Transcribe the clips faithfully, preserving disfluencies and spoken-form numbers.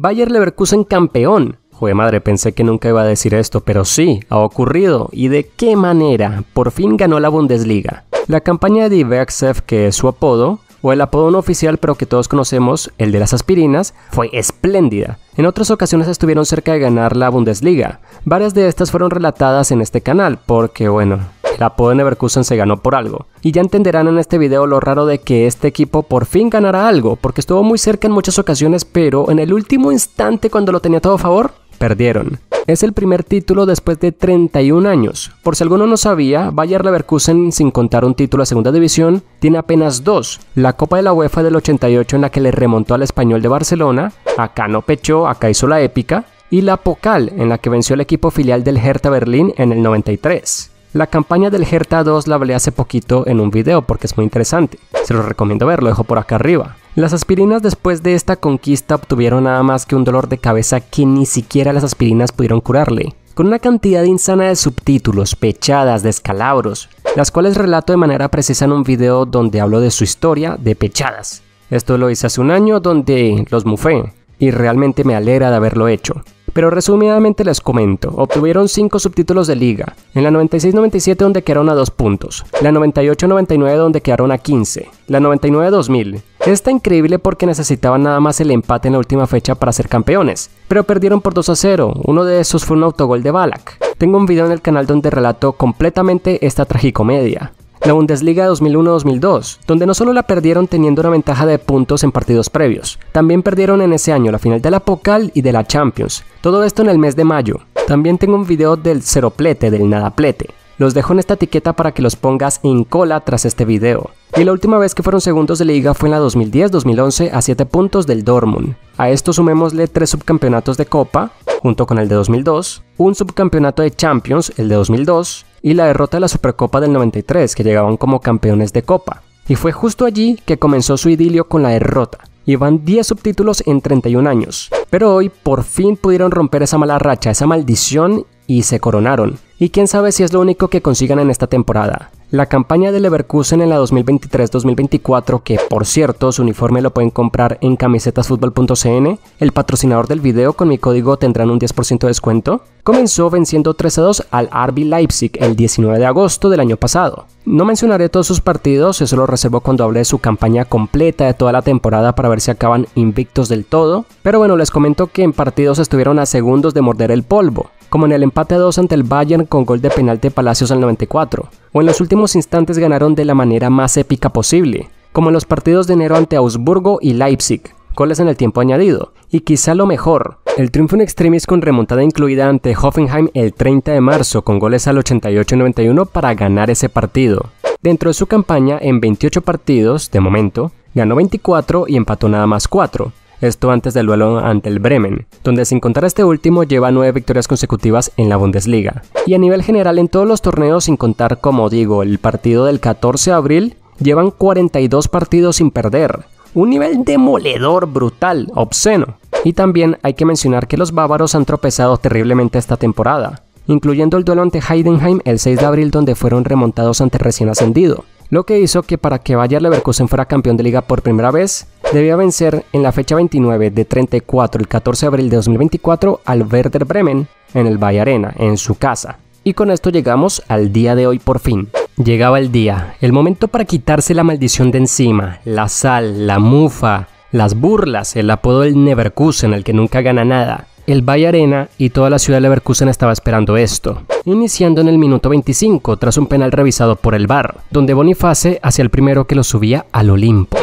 Bayer Leverkusen campeón. Jue madre, pensé que nunca iba a decir esto, pero sí, ha ocurrido. ¿Y de qué manera? Por fin ganó la Bundesliga. La campaña de Die Werkself, que es su apodo, o el apodo no oficial pero que todos conocemos, el de las aspirinas, fue espléndida. En otras ocasiones estuvieron cerca de ganar la Bundesliga. Varias de estas fueron relatadas en este canal, porque bueno, el apodo de Leverkusen se ganó por algo. Y ya entenderán en este video lo raro de que este equipo por fin ganara algo, porque estuvo muy cerca en muchas ocasiones, pero en el último instante cuando lo tenía todo a favor, perdieron. Es el primer título después de treinta y un años. Por si alguno no sabía, Bayer Leverkusen, sin contar un título a segunda división, tiene apenas dos. La Copa de la UEFA del ochenta y ocho en la que le remontó al Español de Barcelona, acá no pechó, acá hizo la épica, y la Pokal en la que venció al equipo filial del Hertha Berlín en el noventa y tres. La campaña del Hertha dos la hablé hace poquito en un video porque es muy interesante. Se lo recomiendo ver, lo dejo por acá arriba. Las aspirinas después de esta conquista obtuvieron nada más que un dolor de cabeza que ni siquiera las aspirinas pudieron curarle. Con una cantidad insana de subtítulos, pechadas, descalabros, las cuales relato de manera precisa en un video donde hablo de su historia de pechadas. Esto lo hice hace un año donde los mufé y realmente me alegra de haberlo hecho. Pero resumidamente les comento, obtuvieron cinco subtítulos de liga, en la noventa y seis noventa y siete donde quedaron a dos puntos, la noventa y ocho noventa y nueve donde quedaron a quince, la noventa y nueve dos mil. Está increíble porque necesitaban nada más el empate en la última fecha para ser campeones, pero perdieron por dos a cero, uno de esos fue un autogol de Ballack. Tengo un video en el canal donde relato completamente esta tragicomedia. La Bundesliga dos mil uno dos mil dos, donde no solo la perdieron teniendo una ventaja de puntos en partidos previos, también perdieron en ese año la final de la Pokal y de la Champions, todo esto en el mes de mayo. También tengo un video del ceroplete, del nadaplete. Los dejo en esta etiqueta para que los pongas en cola tras este video. Y la última vez que fueron segundos de liga fue en la dos mil diez dos mil once a siete puntos del Dortmund. A esto sumémosle tres subcampeonatos de Copa, junto con el de dos mil dos, un subcampeonato de Champions, el de dos mil dos, y la derrota de la Supercopa del noventa y tres, que llegaban como campeones de Copa. Y fue justo allí que comenzó su idilio con la derrota. Llevan diez subtítulos en treinta y un años. Pero hoy por fin pudieron romper esa mala racha, esa maldición, y se coronaron. Y quién sabe si es lo único que consigan en esta temporada. La campaña de Leverkusen en la dos mil veintitrés dos mil veinticuatro, que por cierto su uniforme lo pueden comprar en camisetasfutbol punto c n, el patrocinador del video, con mi código tendrán un diez por ciento de descuento, comenzó venciendo tres a dos al R B Leipzig el diecinueve de agosto del año pasado. No mencionaré todos sus partidos, eso lo reservo cuando hable de su campaña completa de toda la temporada para ver si acaban invictos del todo, pero bueno, les comento que en partidos estuvieron a segundos de morder el polvo, como en el empate a dos ante el Bayern con gol de penalti de Palacios al noventa y cuatro, o en los últimos instantes ganaron de la manera más épica posible, como en los partidos de enero ante Augsburgo y Leipzig, goles en el tiempo añadido, y quizá lo mejor, el triunfo en extremis con remontada incluida ante Hoffenheim el treinta de marzo con goles al ochenta y ocho noventa y uno para ganar ese partido. Dentro de su campaña, en veintiocho partidos, de momento, ganó veinticuatro y empató nada más cuatro. Esto antes del duelo ante el Bremen, donde sin contar este último lleva nueve victorias consecutivas en la Bundesliga. Y a nivel general en todos los torneos, sin contar, como digo, el partido del catorce de abril, llevan cuarenta y dos partidos sin perder. Un nivel demoledor, brutal, obsceno. Y también hay que mencionar que los bávaros han tropezado terriblemente esta temporada, incluyendo el duelo ante Heidenheim el seis de abril donde fueron remontados ante el recién ascendido, lo que hizo que para que Bayer Leverkusen fuera campeón de liga por primera vez, debía vencer en la fecha veintinueve de treinta y cuatro el catorce de abril de dos mil veinticuatro al Werder Bremen en el Bayer Arena, en su casa. Y con esto llegamos al día de hoy por fin. Llegaba el día, el momento para quitarse la maldición de encima, la sal, la mufa, las burlas, el apodo del Neverkusen, el que nunca gana nada. El Bayer Arena y toda la ciudad de Leverkusen estaba esperando esto, iniciando en el minuto veinticinco tras un penal revisado por el V A R, donde Boniface hacía el primero que lo subía al Olimpo.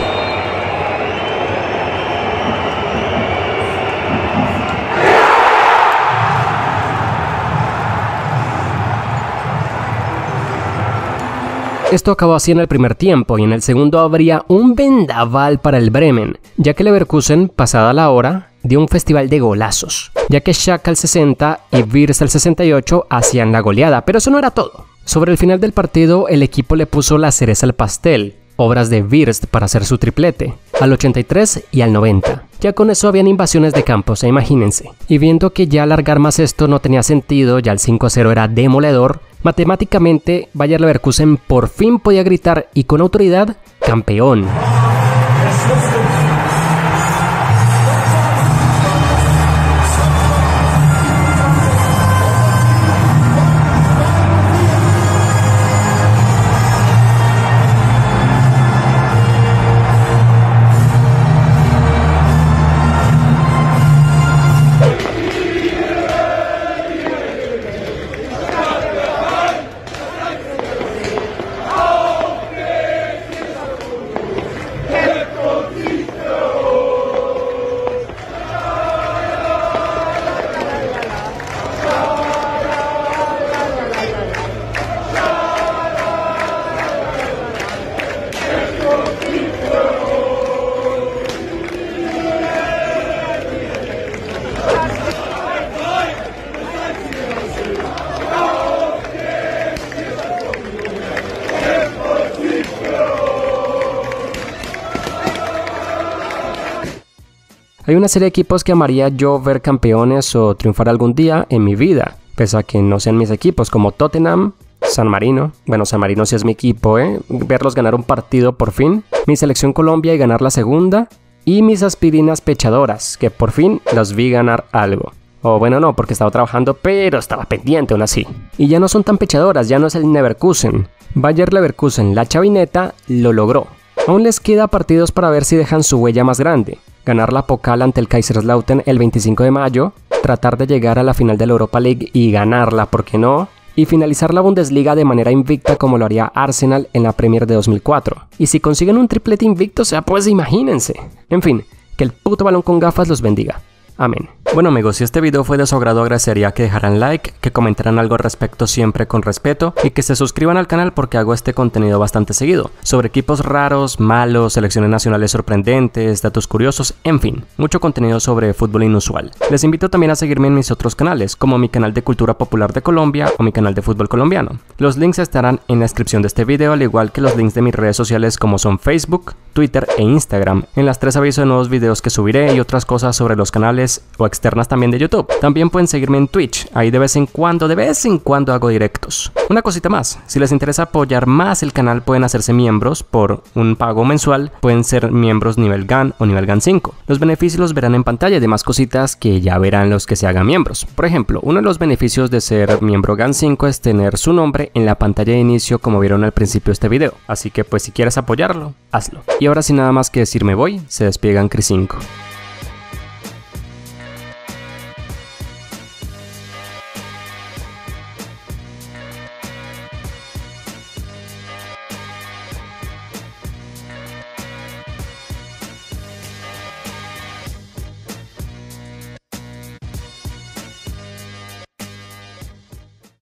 Esto acabó así en el primer tiempo y en el segundo habría un vendaval para el Bremen, ya que Leverkusen, pasada la hora, dio un festival de golazos, ya que Schalke al sesenta y Wirtz al sesenta y ocho hacían la goleada, pero eso no era todo. Sobre el final del partido, el equipo le puso la cereza al pastel, obras de Wirtz para hacer su triplete, al ochenta y tres y al noventa. Ya con eso habían invasiones de campos, e imagínense. Y viendo que ya alargar más esto no tenía sentido, ya el cinco a cero era demoledor, matemáticamente Bayer Leverkusen por fin podía gritar y con autoridad, ¡campeón! Hay una serie de equipos que amaría yo ver campeones o triunfar algún día en mi vida, pese a que no sean mis equipos, como Tottenham, San Marino. Bueno, San Marino sí es mi equipo, ¿eh? Verlos ganar un partido por fin. Mi selección Colombia y ganar la segunda. Y mis aspirinas pechadoras, que por fin los vi ganar algo. O bueno, no, porque estaba trabajando, pero estaba pendiente aún así. Y ya no son tan pechadoras, ya no es el Leverkusen. Bayer Leverkusen, la chavineta, lo logró. Aún les queda partidos para ver si dejan su huella más grande. Ganar la Pokal ante el Kaiserslautern el veinticinco de mayo, tratar de llegar a la final de la Europa League y ganarla, ¿por qué no? Y finalizar la Bundesliga de manera invicta como lo haría Arsenal en la Premier de dos mil cuatro. Y si consiguen un triplete invicto, o sea, pues imagínense. En fin, que el puto balón con gafas los bendiga. Amén. Bueno amigos, si este video fue de su agrado, agradecería que dejaran like, que comentaran algo al respecto siempre con respeto y que se suscriban al canal porque hago este contenido bastante seguido, sobre equipos raros, malos, selecciones nacionales sorprendentes, datos curiosos, en fin, mucho contenido sobre fútbol inusual. Les invito también a seguirme en mis otros canales, como mi canal de cultura popular de Colombia o mi canal de fútbol colombiano. Los links estarán en la descripción de este video, al igual que los links de mis redes sociales como son Facebook, Twitter e Instagram. En las tres aviso de nuevos videos que subiré y otras cosas sobre los canales o externas también de YouTube. También pueden seguirme en Twitch, ahí de vez en cuando, de vez en cuando hago directos. Una cosita más, si les interesa apoyar más el canal pueden hacerse miembros por un pago mensual, pueden ser miembros nivel GAN o nivel GAN cinco. Los beneficios los verán en pantalla y demás cositas que ya verán los que se hagan miembros. Por ejemplo, uno de los beneficios de ser miembro GAN cinco es tener su nombre en la pantalla de inicio como vieron al principio de este video, así que pues si quieres apoyarlo, hazlo. Y ahora sin nada más que decir me voy, se despega Cris cinco.